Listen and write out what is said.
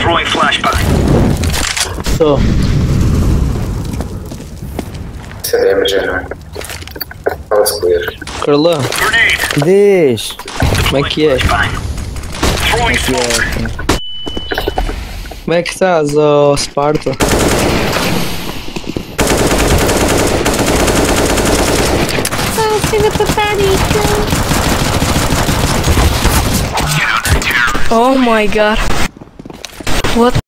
Throwing flashbang. Tô. CDM já. Fala escolher. Carlão, Grenade. diz. Como é que é? Flashbang. Throwing smoke. Como é que estás, ó Sparta? Oh my god. What?